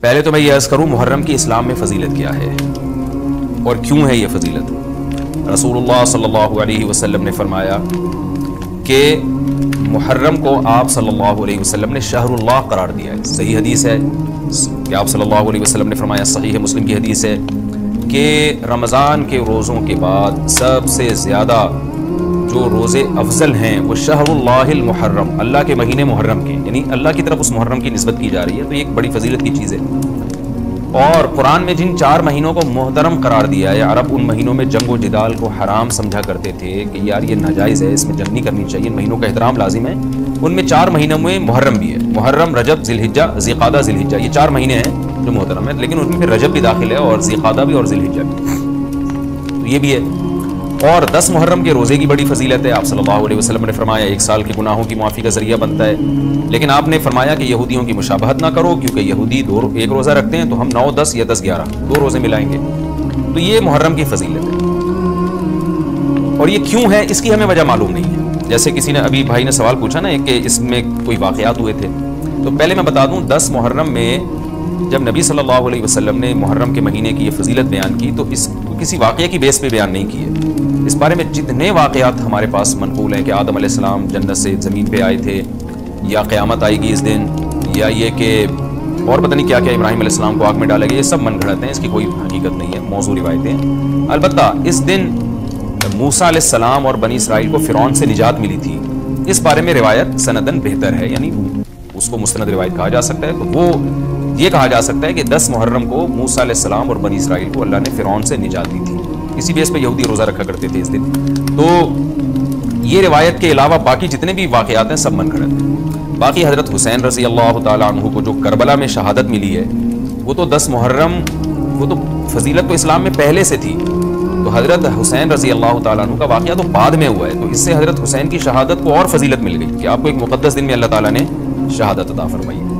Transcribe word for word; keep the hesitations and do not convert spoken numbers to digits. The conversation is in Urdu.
پہلے تو میں یہ عرض کروں محرم کی اسلام میں فضیلت کیا ہے اور کیوں ہے یہ فضیلت۔ رسول اللہ صلی اللہ علیہ وسلم نے فرمایا کہ محرم کو آپ صلی اللہ علیہ وسلم نے شہر اللہ قرار دیا ہے۔ صحیح حدیث ہے کہ آپ صلی اللہ علیہ وسلم نے فرمایا، صحیح مسلم کی حدیث ہے کہ رمضان کے روزوں کے بعد سب سے زیادہ جو روزے افضل ہیں وہ شہر اللہ المحرم، اللہ کے مہینے محرم کے، یعنی اللہ کی طرف اس محرم کی نسبت کی جا رہی ہے، تو یہ ایک بڑی فضیلت کی چیز ہے۔ اور قرآن میں جن چار مہینوں کو محترم قرار دیا ہے، عرب ان مہینوں میں جنگ و جدال کو حرام سمجھا کرتے تھے کہ یار یہ ناجائز ہے، اس میں جنگ نہیں کرنی چاہیے، ان مہینوں کا احترام لازم ہے۔ ان میں چار مہینوں میں محرم بھی ہے، محرم، رجب، ذی الحجہ، ذی القعدہ، ذی الحجہ، یہ چار مہینے ہیں جو محترم ہیں، لیکن ان میں پھر رجب بھی داخل ہے اور ذی القعدہ بھی اور ذی الحجہ بھی، تو یہ بھی ہے۔ اور دس محرم کے روزے کی بڑی فضیلت ہے۔ آپ صلی اللہ علیہ وسلم نے فرمایا ایک سال کے گناہوں کی معافی کا ذریعہ بنتا ہے، لیکن آپ نے فرمایا کہ یہودیوں کی مشابہت نہ کرو، کیونکہ یہودی دو ایک روزہ رکھتے ہیں تو ہم نو دس یا دس گیارہ دو روزے ملائیں گے، تو یہ محرم کی فضیلت ہے۔ اور یہ کیوں ہے اس کی ہمیں وجہ معلوم نہیں ہے۔ جیسے کسی نے ابھی بھائی نے سوال پوچھا نا کہ اس میں کوئی واقعات ہوئے تھے، تو پہلے میں بتا دوں دس محرم میں جب نبی صلی اللہ علیہ وسلم نے محرم کے مہینے کی یہ فضیلت بیان کی تو اس کو کسی واقعے کی بیس پہ بیان نہیں کی ہے۔ اس بارے میں جتنے واقعات ہمارے پاس منقول ہیں کہ آدم علیہ السلام جنت سے زمین پہ آئے تھے، یا قیامت آئے گی اس دن، یا یہ کہ اور پتہ نہیں کیا کیا ابراہیم علیہ السلام کو آگ میں ڈالا گیا، یہ سب من گھڑت ہیں، اس کی کوئی حقیقت نہیں ہے، موضوع روایتیں۔ البتہ اس دن موسیٰ علیہ السلام اور بنی اسرائیل کو فرعون سے نجات ملی تھی، اس بارے میں روایت سندن بہتر ہے، یعنی اس کو مستند روایت کہا جا سکتا ہے۔ تو وہ یہ کہا جا سکتا ہے کہ دس محرم کو موسیٰ علیہ السلام اور بنی اسرائیل کو اللہ نے فرعون سے نجات دی تھی، اسی بیس پہ یہودی روزہ رکھا کرتے تھے اس دن۔ تو یہ روایت کے علاوہ باقی جتنے بھی واقعات ہیں سب من گھڑت ہیں۔ باقی حضرت حسین رضی اللہ تعالیٰ عنہ کو جو کربلا میں شہادت ملی ہے، وہ تو دس محرم، وہ تو فضیلت تو اسلام میں پہلے سے تھی، تو حضرت حسین رضی اللہ تعالیٰ عنہ کا واقعہ تو بعد میں ہوا ہے، تو اس سے حضرت حسین کی شہادت کو اور فضیلت مل گئی کہ آپ کو ایک مقدس دن میں اللہ تعالیٰ نے شہادت عطا فرمائی۔